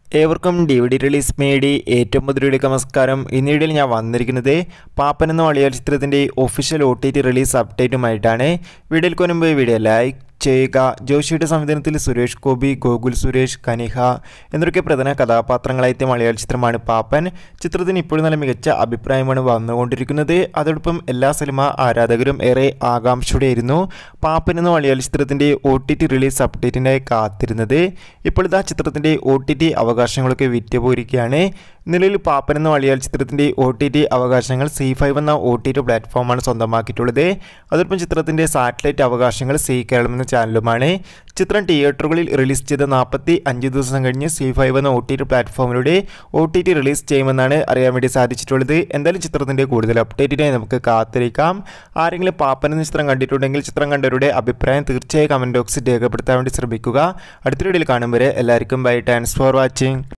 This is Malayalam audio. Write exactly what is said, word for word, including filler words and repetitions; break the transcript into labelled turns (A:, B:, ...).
A: ഏവർക്കും ഡി വി ഡി റിലീസ് മേടി ഏറ്റവും മുതലിലേക്ക് നമസ്കാരം. ഇന്ന് വീഡിയോയിൽ ഞാൻ വന്നിരിക്കുന്നത് പാപ്പൻ എന്ന മലയാള ചിത്രത്തിൻ്റെ official O T T release അപ്ഡേറ്റുമായിട്ടാണ്. വീഡിയോയിൽ മുൻപ് വീഡിയോ ലൈക്ക് ചെയ്യുക. ജോഷിയുടെ സംവിധാനത്തിൽ സുരേഷ് ഗോപി, ഗോകുൽ സുരേഷ്, കനിഹ എന്നൊക്കെ പ്രധാന കഥാപാത്രങ്ങളായെത്തിയ മലയാള ചിത്രമാണ് പാപ്പൻ. ചിത്രത്തിന് ഇപ്പോഴും നല്ല മികച്ച അഭിപ്രായമാണ് വന്നുകൊണ്ടിരിക്കുന്നത്. അതോടൊപ്പം എല്ലാ സിനിമ ആരാധകരും ഏറെ ആകാംക്ഷയോടെയായിരുന്നു പാപ്പൻ എന്ന മലയാള ചിത്രത്തിൻ്റെ ഒ ടി ടി റിലീസ് അപ്ഡേറ്റിനായി കാത്തിരുന്നത്. ഇപ്പോൾ ഇതാ ചിത്രത്തിൻ്റെ ഒ ടി ടി അവകാശങ്ങളൊക്കെ വിറ്റുപോയിരിക്കുകയാണ്. നിലവിൽ പാപ്പൻ എന്ന മലയാള ചിത്രത്തിൻ്റെ ഒ ടി ടി അവകാശങ്ങൾ സി ഫൈവ് എന്ന ഒ ടി ടി പ്ലാറ്റ്ഫോമാണ് സ്വന്തമാക്കിയിട്ടുള്ളത്. അതോടൊപ്പം ചിത്രത്തിൻ്റെ സാറ്റലൈറ്റ് അവകാശങ്ങൾ സി കേരളം എന്ന ചാനലുമാണ്. ചിത്രം തിയേറ്ററുകളിൽ റിലീസ് ചെയ്ത നാൽപ്പത്തി അഞ്ച് ദിവസം കഴിഞ്ഞ് സി ഫൈവ് എന്ന ഒ ടി ടി പ്ലാറ്റ്ഫോമിലൂടെ ഒ ടി ടി റിലീസ് ചെയ്യുമെന്നാണ് അറിയാൻ വേണ്ടി സാധിച്ചിട്ടുള്ളത്. എന്തായാലും ചിത്രത്തിൻ്റെ കൂടുതൽ അപ്ഡേറ്റിനായി നമുക്ക് കാത്തിരിക്കാം. ആരെങ്കിലും പാപ്പൻ എന്ന ചിത്രം കണ്ടിട്ടുണ്ടെങ്കിൽ ചിത്രം കണ്ടവരുടെ അഭിപ്രായം തീർച്ചയായും കമൻറ്റ് ബോക്സിൽ രേഖപ്പെടുത്താൻ വേണ്ടി ശ്രമിക്കുക. അടുത്ത വീഡിയോയിൽ കാണും വരെ എല്ലാവർക്കും ബൈ. Thanks for watching.